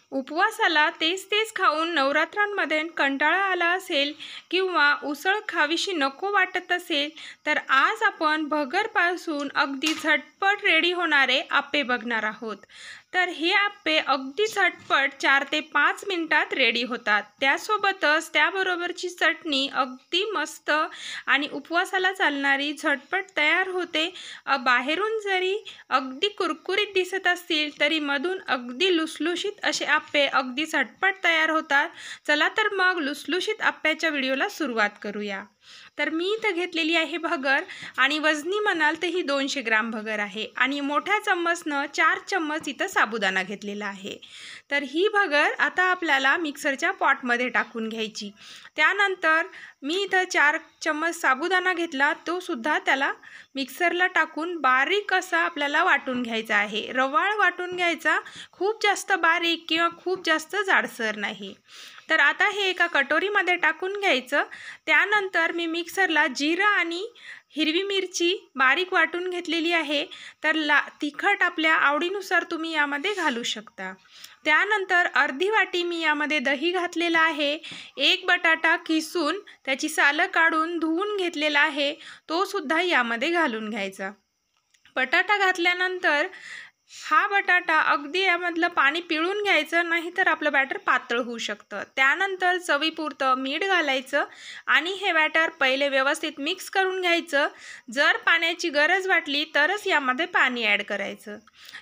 उपवासाला तेच तेच खाऊन नवरात्रांमध्ये कंटाळा आला असेल किंवा उसळ खावीशी नको वाटत असेल तर आज आपण भगरपासून अगदी झटपट रेडी होणारे आप्पे बघणार आहोत। तर हे आप्पे अगदी झटपट 4 ते 5 मिनिटात रेडी होतात। त्यासोबतच त्याबरोबरची चटणी अगदी मस्त आणि उपवासाला चालणारी झटपट तयार होते। बाहेरून जरी अगदी कुरकुरीत दिसत असतील तरी मधून अगदी लुसलुशीत असे आप्पे अगदी झटपट तयार होतात। चला तर मग लुसलुशीत आप्प्याच्या व्हिडिओला सुरुवात करूया। तर मी इथं घेतलेली आहे भगर आणि वजनी म्हणाल तर ही 200 ग्राम भगर आहे आणि मोठ्या चम्मचनं 4 चम्मच इथं साबुदाणा घेतलेला आहे। तर ही भगर आता आपल्याला मिक्सरच्या पॉटमध्ये टाकून घ्यायची। त्यानंतर मी इथं 4 चम्मच साबुदाणा घेतला, तो सुद्धा त्याला मिक्सरला टाकून बारीक असा आपल्याला वाटून घ्यायचा आहे। रवाळ वाटून घ्यायचा, खूप जास्त बारीक किंवा खूप जास्त जाडसर नाही। तर आता हे एका कटोरीमध्ये टाकून घ्यायचं। त्यानंतर मी मिक्सरला जिरं आणि हिरवी मिरची बारीक वाटून घेतलेली आहे। तर तिखट आपल्या आवडीनुसार तुम्ही यामध्ये घालू शकता। त्यानंतर अर्धी वाटी मी यामध्ये दही घातलेला आहे। एक बटाटा किसून त्याची सालं काढून धुवून घेतलेला आहे, तो सुद्धा यामध्ये घालून घ्यायचा। बटाटा घातल्यानंतर हा बटाटा अगदी यामधलं पाणी पिळून घ्यायचं, नाहीतर आपलं बॅटर पातळ होऊ शकतं। त्यानंतर चवीपुरतं मीठ घालायचं आणि हे बॅटर पहिले व्यवस्थित मिक्स करून घ्यायचं। जर पाण्याची गरज वाटली तरच यामध्ये पाणी ॲड करायचं।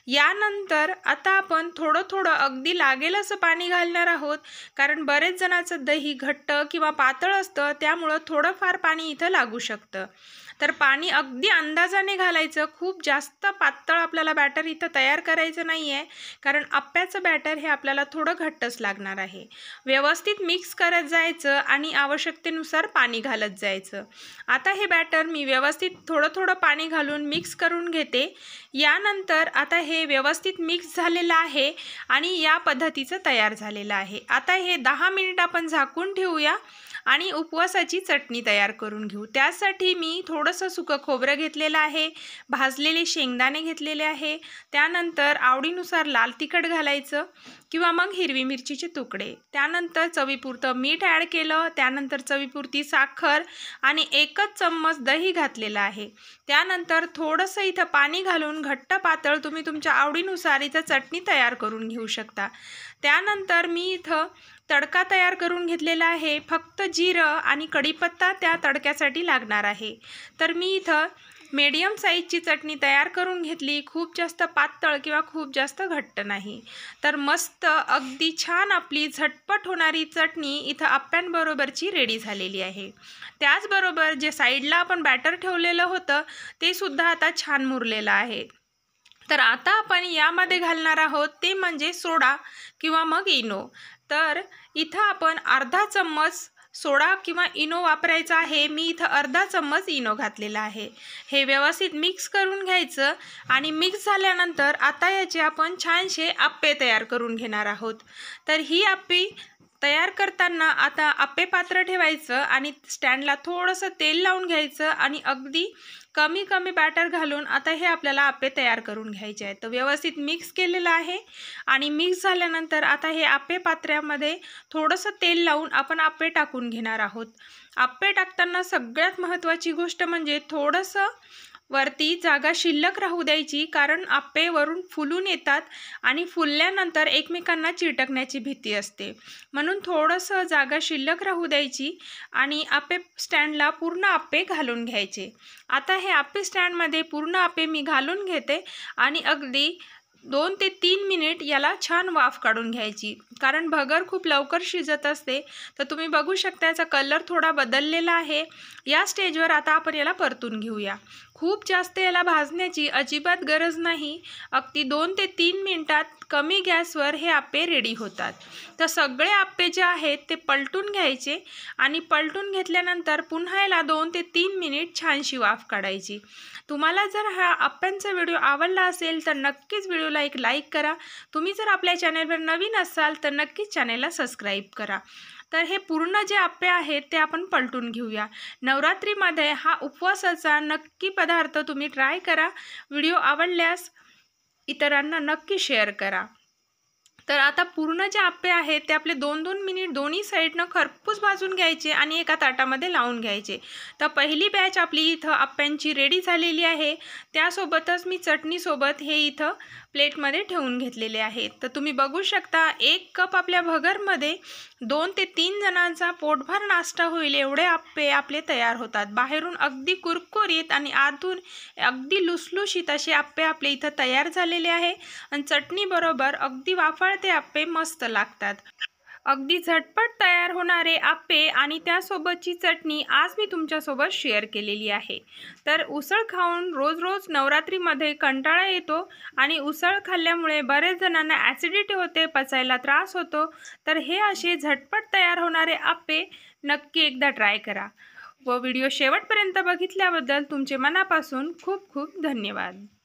यानंतर आता आपण थोडं थोडं अगदी लागेल असं पाणी घालणार आहोत, कारण बरेच जणांचं दही घट्ट किंवा पातळ असतं, त्यामुळं थोडंफार पाणी इथं लागू शकतं। तर पाणी अगदी अंदाजाने घालायचं, खूप जास्त पातळ आपल्याला बॅटर इथं तयार करायचं नाही आहे, कारण आप्प्याचं बॅटर हे आपल्याला थोडं घट्टच लागणार आहे। व्यवस्थित मिक्स करत जायचं आणि आवश्यकतेनुसार पाणी घालत जायचं। आता हे बॅटर मी व्यवस्थित थोडं थोडं पाणी घालून मिक्स करून घेते। यानंतर आता हे व्यवस्थित मिक्स झालेलं आहे आणि या पद्धतीचं तयार झालेलं आहे। आता हे 10 मिनिट आपण झाकून ठेवूया आणि उपवासाची चटणी तयार करून घेऊ। त्यासाठी मी थोडंसं सुकं खोबरं घेतलेलं आहे, भाजलेले शेंगदाणे घेतलेले आहे, त्यानंतर आवडीनुसार लाल तिखट घालायचं किंवा मग हिरवी मिरचीचे तुकडे, त्यानंतर चवीपुरतं मीठ ॲड केलं, त्यानंतर चवीपुरती साखर आणि 1 चम्मच दही घातलेलं आहे। त्यानंतर थोडंसं इथं पाणी घालून घट्ट पातळ तुम्ही तुमच्या आवडीनुसार इथं चटणी तयार करून घेऊ शकता। त्यानंतर मी इथं तडका तयार करून घेतलेला आहे। फक्त जिरं आणि कढीपत्ता त्या तडक्यासाठी लागणार आहे। तर मी इथं मीडियम साईजची चटणी तयार करून घेतली, खूप जास्त पातळ किंवा खूप जास्त घट्ट नाही। तर मस्त अगदी छान आपली झटपट होणारी चटणी इथं आप्प्यांबरोबरची रेडी झालेली आहे। त्याचबरोबर जे साईडला आपण बॅटर ठेवलेलं होतं ते सुद्धा आता छान मुरलेलं आहे। तर आता आपण यामध्ये घालणार आहोत ते म्हणजे सोडा किंवा मग इनो। तर इथं आपण अर्धा चम्मच सोडा किंवा इनो वापरायचा आहे। मी इथं अर्धा चम्मच इनो घातलेला आहे। हे व्यवस्थित मिक्स करून घ्यायचं आणि मिक्स झाल्यानंतर आता याचे आपण छानसे आप्पे तयार करून घेणार आहोत। तर ही आप्पे तयार करताना आता आप्पे पात्र ठेवायचं आणि स्टँडला थोडंसं तेल लावून घ्यायचं आणि अगदी कमी कमी बॅटर घालून आता हे आपल्याला आप्पे तयार करून घ्यायचे आहेत। तर व्यवस्थित मिक्स केलेलं आहे आणि मिक्स झाल्यानंतर आता हे आप्पे पात्र्यामध्ये थोडंसं तेल लावून आपण आप्पे टाकून घेणार आहोत। आप्पे टाकताना सगळ्यात महत्त्वाची गोष्ट म्हणजे थोडंसं वरती जागा शिल्लक राहू द्यायची, कारण आप्पे वरून फुलून येतात आणि फुलल्यानंतर एकमेकांना चिटकण्याची भीती असते, म्हणून थोडंसं जागा शिल्लक राहू द्यायची आणि आप्पे स्टँडला पूर्ण आप्पे घालून घ्यायचे। आता हे आप्पे स्टँडमध्ये पूर्ण आप्पे मी घालून घेते आणि अगदी 2 ते 3 मिनिट याला छान वाफ काढून घ्यायची, कारण भगर खूप लवकर शिजत असते। तर तुम्ही बघू शकता याचा कलर थोडा बदललेला आहे। या स्टेजवर आता आपण याला परतून घेऊया। खूप जास्त याला भाजण्याची अजिबात गरज नाही, अगदी 2 ते 3 मिनिटात कमी गॅसवर हे आप्पे रेडी होतात। तर सगळे आप्पे जे आहेत ते पलटून घ्यायचे आणि पलटून घेतल्यानंतर पुन्हा याला 2 ते 3 मिनिट छानशी वाफ काढायची। तुम्हाला जर हा आप्प्यांचा व्हिडिओ आवडला असेल तर नक्कीच व्हिडिओला एक लाईक करा। तुम्ही जर आपल्या चॅनलवर नवीन असाल तर नक्कीच चॅनलला सबस्क्राईब करा। तर हे पूर्ण जे आप्पे आहेत ते आपण पलटून घेऊया। नवरात्रीमध्ये हा उपवासाचा नक्की पदार्थ तुम्ही ट्राय करा। व्हिडिओ आवडल्यास इतरांना नक्की शेअर करा। तर आता पूर्ण जे आप्पे आहेत ते आपले 2-2 मिनिट दोन्ही साईडनं खरपूस भाजून घ्यायचे आणि एका ताटामध्ये लावून घ्यायचे. तर पहिली बॅच आपली इथं आप्प्यांची रेडी झालेली आहे. त्यासोबतच मी चटणीसोबत हे इथं प्लेटमध्ये ठेवून घेतलेले आहेत. तर तुम्ही बघू शकता 1 कप आपल्या भगरमध्ये 2 ते 3 जणांचा पोटभर नाश्ता होईल एवढे आप्पे आपले तयार होतात. बाहेरून अगदी कुरकुरीत आणि आतून अगदी लुसलुशीत असे आप्पे आपले इथं तयार झालेले आहे आणि चटणीबरोबर अगदी वाफाळते आप्पे मस्त लागतात. अगदी झटपट तयार होणारे आप्पे आणि त्यासोबतची चटणी आज मी तुमच्यासोबत शेअर केलेली आहे. तर उसळ खाऊन रोज रोज नवरात्रीमध्ये कंटाळा येतो आणि उसळ खाल्ल्यामुळे बरेच जणांना ॲसिडिटी होते, पचायला त्रास होतो. तर हे असे झटपट तयार होणारे आप्पे नक्की एकदा ट्राय करा. व व्हिडिओ शेवटपर्यंत बघितल्याबद्दल तुमचे मनापासून खूप खूप धन्यवाद.